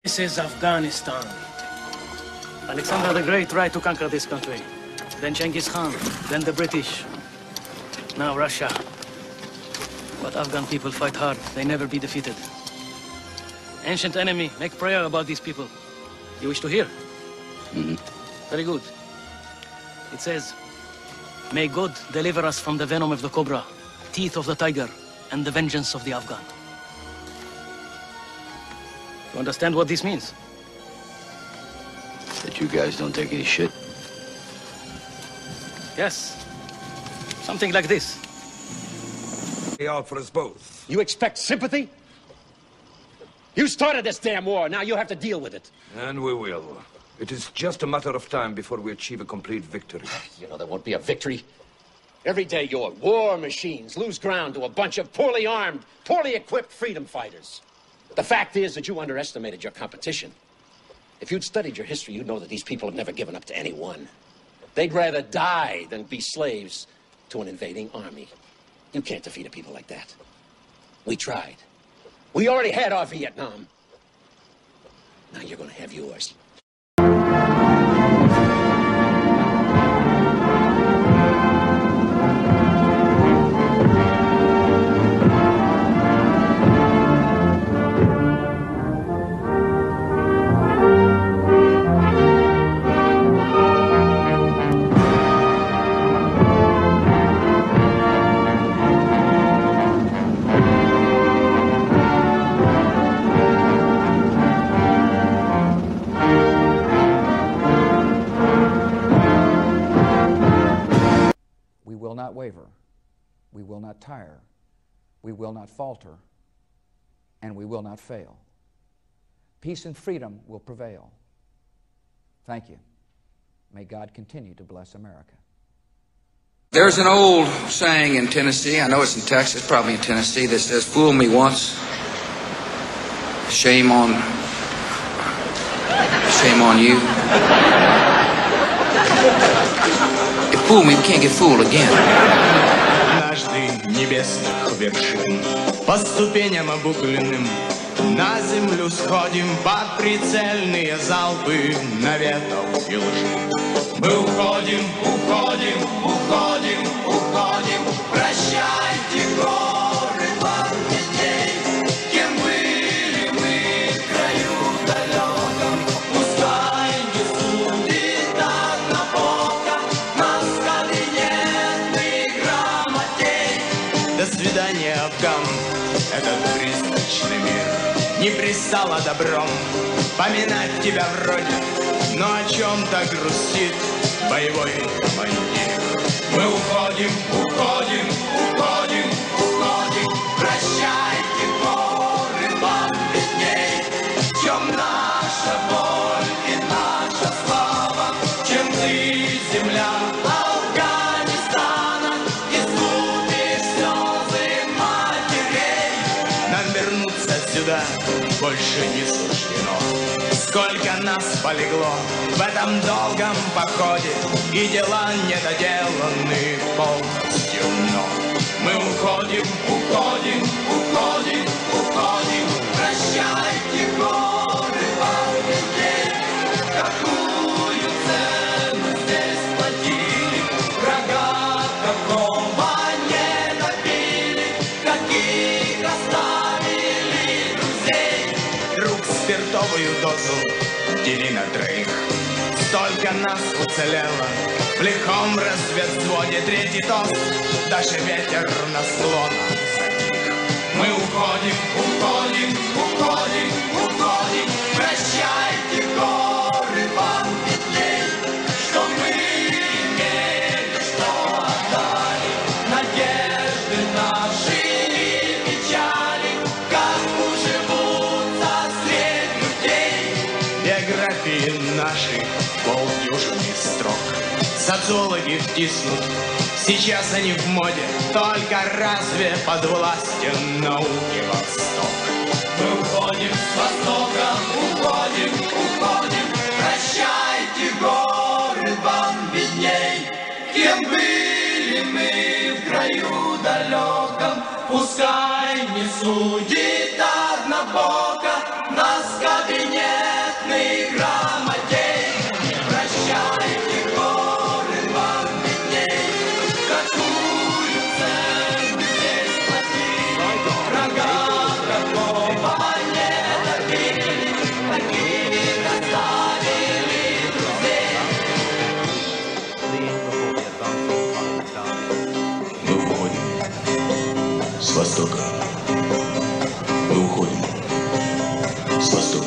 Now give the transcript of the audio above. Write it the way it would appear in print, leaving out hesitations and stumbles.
This is Afghanistan. Alexander the Great tried to conquer this country. Then Genghis Khan, then the British. Now Russia. But Afghan people fight hard. They never be defeated. Ancient enemy, make prayer about these people. You wish to hear? Mm-hmm. Very good. It says, may God deliver us from the venom of the cobra, teeth of the tiger, and the vengeance of the Afghan. You understand what this means? That you guys don't take any shit? Yes. Something like this. Out for us both. You expect sympathy? You started this damn war, now you have to deal with it. And we will. It is just a matter of time before we achieve a complete victory. You know there won't be a victory. Every day your war machines lose ground to a bunch of poorly armed, poorly equipped freedom fighters. The fact is that you underestimated your competition. If you'd studied your history, you'd know that these people have never given up to anyone. They'd rather die than be slaves to an invading army. You can't defeat a people like that. We tried. We already had our Vietnam. Now you're gonna have yours. We will not waver, we will not tire, we will not falter, and we will not fail. Peace and freedom will prevail. Thank you. May God continue to bless America. There's an old saying in Tennessee, I know it's in Texas, probably in Tennessee, that says, fool me once, shame on you. Fool me, we can't get fooled again. Однажды небесных вершин по ступеням обугленным на землю сходим под прицельные залпы наветов и лжи. Мы уходим, уходим, уходим, уходим. Прощайте, горы, вам видней. Кем были мы в краю далеком, пускай не судит однобоко нас кабинетных грамотей. До свидания, Афган, этот призрачный мир не пристало добром поминать тебя вроде, но о чем-то грустит боевой командир. Мы уходим, уходим, уходим, уходим. Прощайте, горы, вам видней. В чем наша боль и наша слава, чем ты, земля Афганистана, искупишь слезы матерей. Нам вернуться сюда больше не суждено. Сколько нас полегло в этом долгом походе, и дела недоделаны полностью, но мы уходим, уходим, уходим, уходим. Прощайте, горы, вам видней. Какую цену здесь платили, врага какого не добили, каких оставили друзей. Друг, спиртовую дозу дели на троих. Столько нас уцелело в лихом разведвзводе. Третий тост, даже ветер на склонах затих. Мы уходим, уходим, уходим, уходим. Прощайте, горы, вам видней. Что мы имели, что отдали, надежды наши и печали, как уживутся средь людей. Биографии наши полдюжины строк. Социологи втиснут, сейчас они в моде. Только разве подвластен науке Восток? Мы уходим с Востока, уходим, уходим. Прощайте, горы, вам видней. Кем были мы в краю далеком, пускай не судит однобоко нас кабинет. востока. Мы уходим с востока.